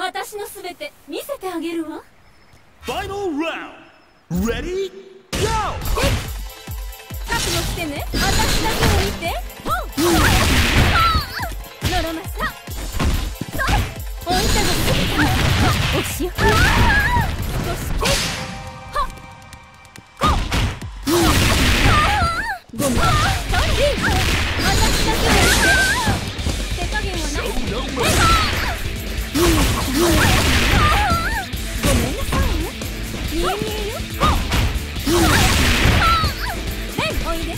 私のすべて見せてあげるわ。 Final round. Ready? Go! 覚悟してね。私だけを見て。のろまさ。おいたがすぎた。おしよ。少しけ。ごめん。私だけを見て。手加減はない。ごめんなさいね。見え見えよ。おいで。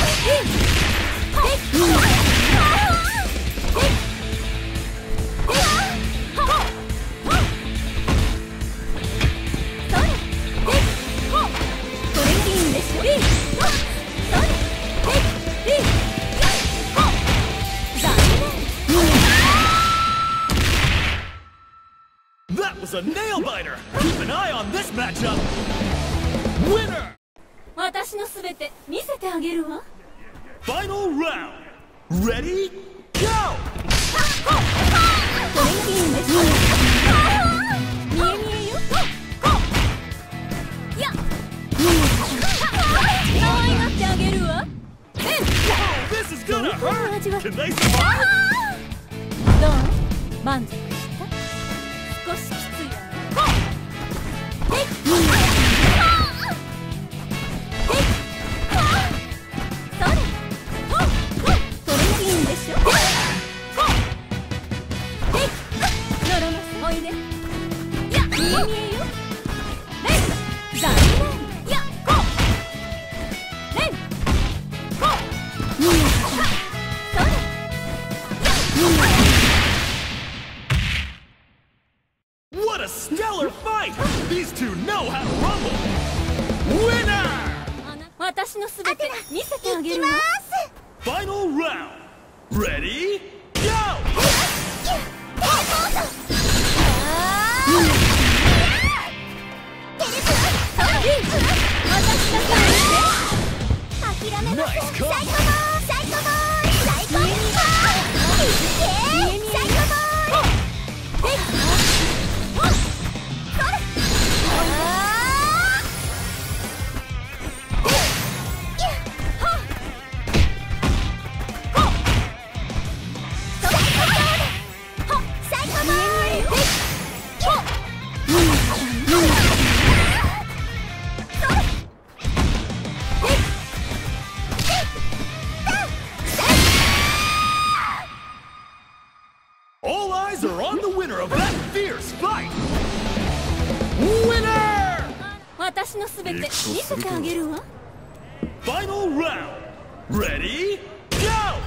That was a nail biter. Keep an eye on this matchup. Winner. 私のすべて見せてあげるわ。 Final round. Ready? Go! トレンディングです。見え見えよ。やっ。可愛がってあげるわ。 Whoa, this is gonna hurt. Can they survive? どう？満足した？少しきついわね。おいで。やっ。見え見えよ。残念。やっ。 What a stellar fight! These two know how to rumble. Winner! 私のすべて見せてあげるわ。 Final round. Ready? Go! All eyes are on the winner of that fierce fight. Winner! 私のすべて見せてあげるわ。 Final round. Ready? Go!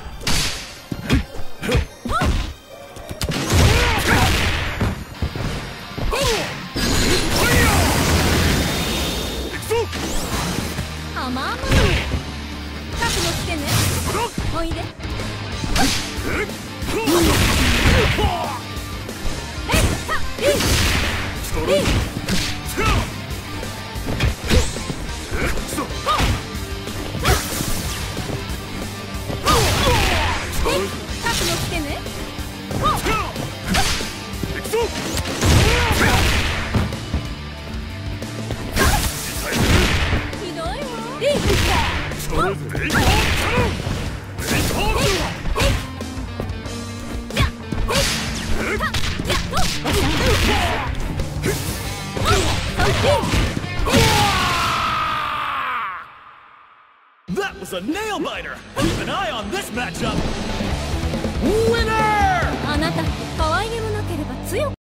あまあま覚悟してね。おいで。覚悟してね。ひどいわ。 That was a nail biter. Keep an eye on this matchup. Winner! あなた可愛げもなければ強く